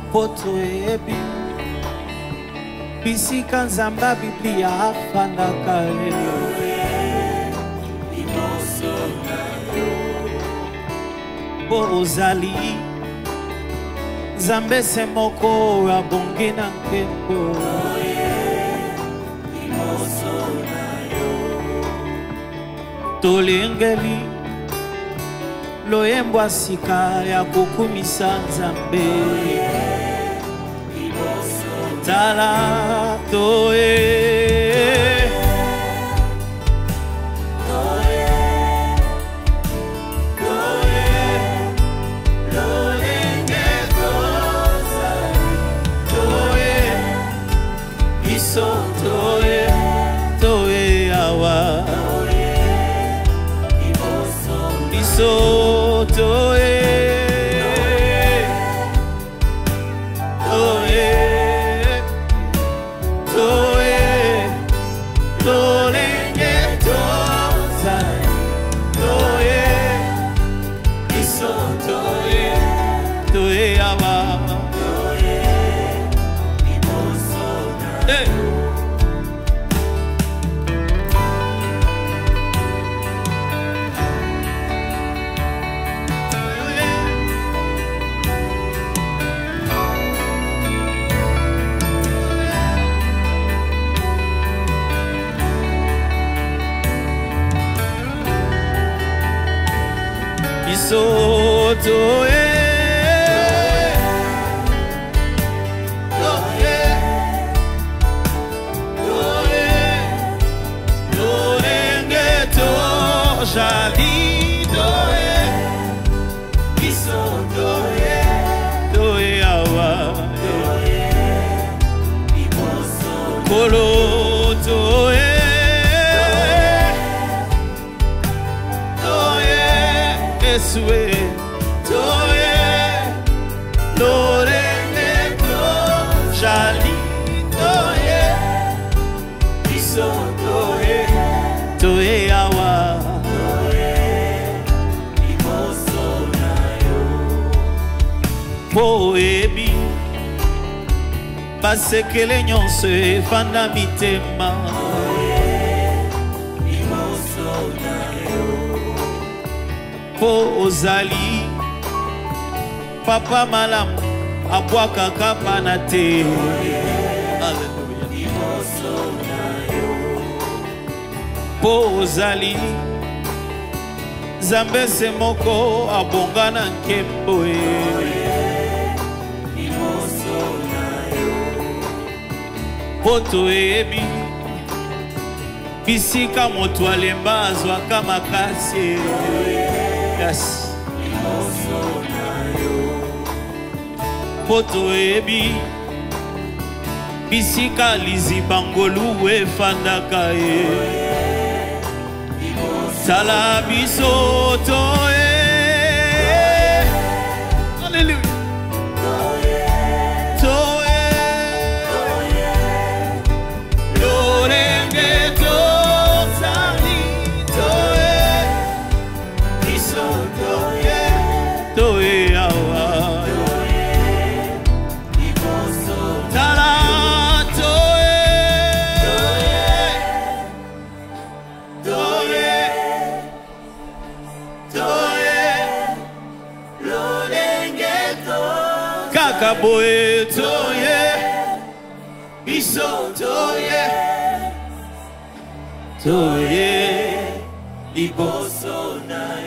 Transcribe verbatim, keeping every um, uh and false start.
poto ebi bisika nzamba biblia afandaka po ozali Zambe se moko abongi na nkembo tolengeli loyembo asika ya kokumisa Nzambe tala toye Toye, toye awa, iso toye, toye, toye, tolenge toza, toye, iso toye, toye awa, hey. So toye, toye, toye, tolenge to jali toye, iso toye, toye awa, toye, iboso kolo toye, toye, eswe. Toye, lorenge to jali toye, iso toye, toye awa, toye, iboso na yo. Po ebi, basekele nyonso efanda mitema. Iboso na yo. Po ozali. Papa malam abwaka kapa na te Hallelujah po ozali Zambe se moko abonga na nkembo poto ebi bisika moto alemba azwaka makasi yes poto ebi bisika lizibangolu efandaka e sala biso toye hallelujah toye lorenge tozali toye biso toye toye awa Kaboe toye, biso toye, toye, iboso na